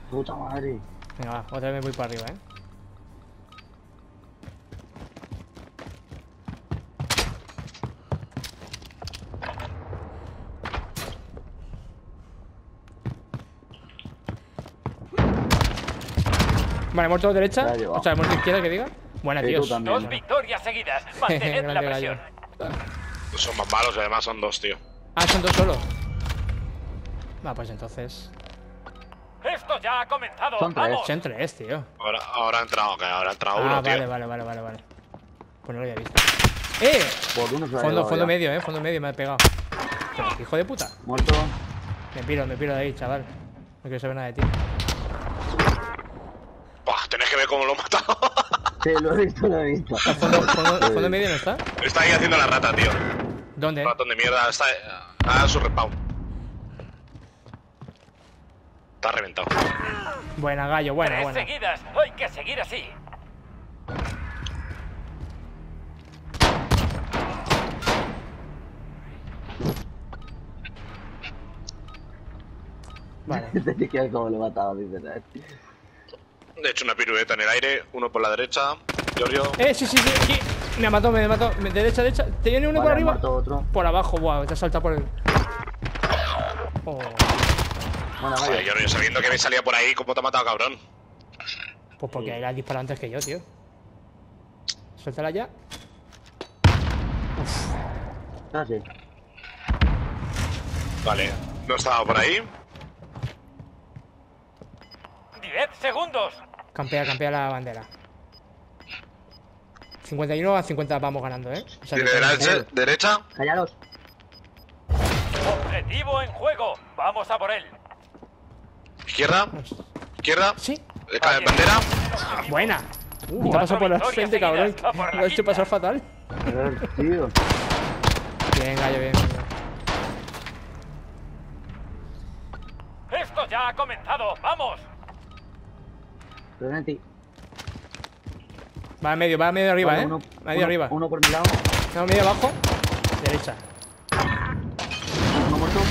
Puta madre. Venga, va, otra vez me voy para arriba, Vale, muerto derecha. O sea, muerto izquierda, que diga. Buena, tío. Dos victorias seguidas. Mantened la presión. Son más malos y además son dos, tío. Ah, son dos solo. Va, pues entonces. Esto ya ha comenzado. Son tres. ¡Vamos! Son tres, tío. Ahora ha entrado, que ahora ha entrado uno, Vale, tío. vale. Pues no lo había visto. Por uno se lo ha Fondo llevado ya. medio, fondo medio me ha pegado. Pero, hijo de puta. Muerto. Me piro de ahí, chaval. No quiero saber nada de ti. Buah, tenés que ver cómo lo he matado. Sí, lo he visto. ¿Fondo medio no está? Está ahí haciendo la rata, tío. ¿Dónde? Ratón de mierda. Está a su respawn. Está reventado. Buena, gallo, buena. Tres seguidas. Hay que seguir así. Vale. Te quedas como lo he matado, dice. He hecho una pirueta en el aire. Uno por la derecha. Giorgio. Sí, aquí. Me mató. Derecha. ¿Te viene uno por arriba? Otro. Por abajo, wow, te ha saltado por el. Oh. Bueno, Joder, vaya. Giorgio, sabiendo que me salía por ahí, ¿cómo te ha matado, cabrón? Pues porque él ha disparado antes que yo, tío. Suéltala ya. Ah, sí. Vale. No estaba por ahí. 10 segundos. Campea la bandera. 51 a 50 vamos ganando, O sea, Tiene derecha. Callaros. Objetivo en juego. Vamos a por él. Izquierda. Sí. Bandera. Buena. Te ha pasado por la frente, cabrón. Lo has hecho pasar fatal. Tío. Bien, gallo, bien. Esto ya ha comenzado. ¡Vamos! Renati. Va medio arriba, Medio arriba. Uno por mi lado. No, medio abajo. Derecha. Uno muerto.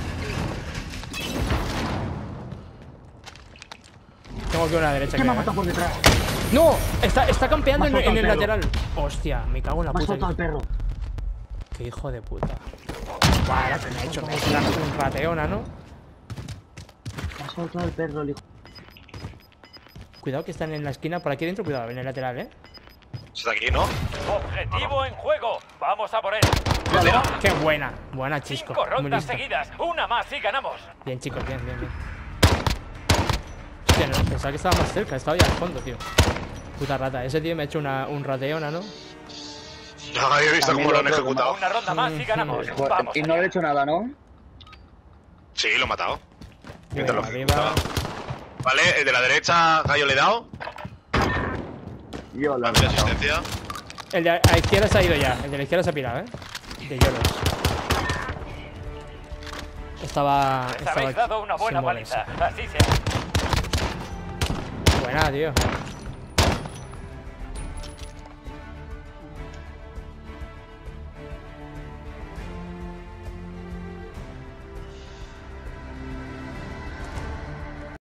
Tengo que una derecha. ¿Qué me ha creo, matado por detrás? ¡No! Está campeando Me ha en soltado el el lateral. Hostia, me cago en la Me ha puta. soltado el perro. Qué hijo de puta. Vale, que me ha hecho un rateona, ¿no? Me ha soltado el perro, el hijo. Cuidado que están en la esquina. Por aquí dentro, cuidado, en el lateral, Está aquí, ¿no? Objetivo en juego. Vamos a por él. Qué buena. Buena, Chisco. 5 Muy rondas lista. seguidas. Una más y ganamos. Bien, chicos, bien. Hostia, no, pensaba que estaba más cerca. Estaba ya al fondo, tío. Puta rata. Ese tío me ha hecho un rateona, ¿no? No había visto cómo lo han ejecutado. Una ronda más y ganamos. Vamos. Y no le he hecho nada, ¿no? Sí, lo he matado. Bien, Mientras lo arriba. ejecutaba. Vale, el de la derecha, Gallo le he dado. Yo lo he Vale, matado. asistencia. El de la izquierda se ha ido ya. El de la izquierda se ha pirado, De Yolos. Les habéis dado una buena sin moverse. paliza. Así se. Buena, tío.